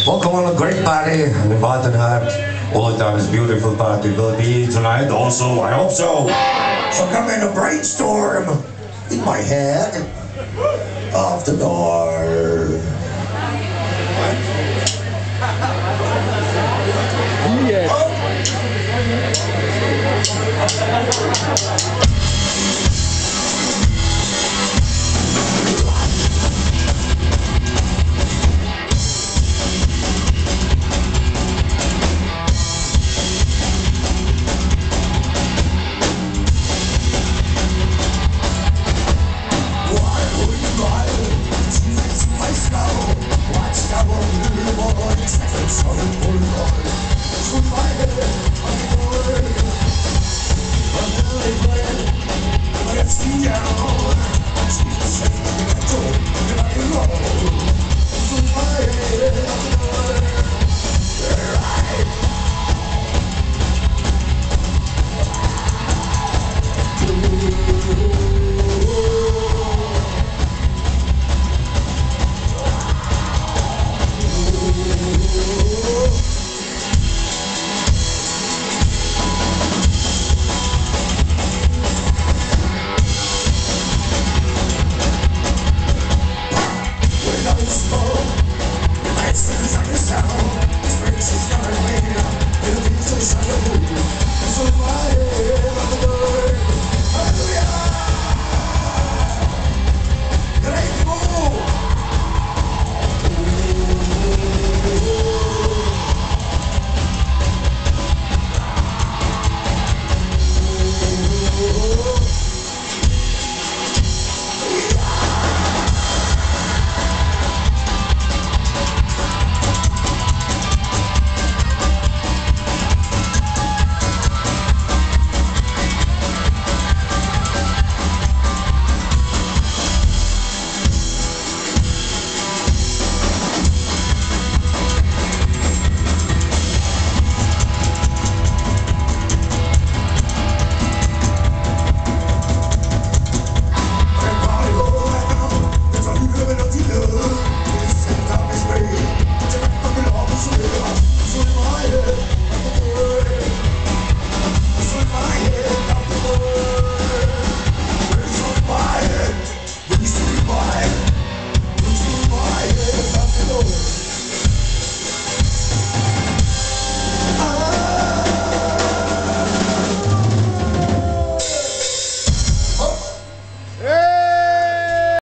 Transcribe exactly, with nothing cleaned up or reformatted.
Welcome on a great party in Badenheim. All the time is beautiful party will be tonight also, I hope so. So come in a brainstorm in my head of the door. Yes. Survive.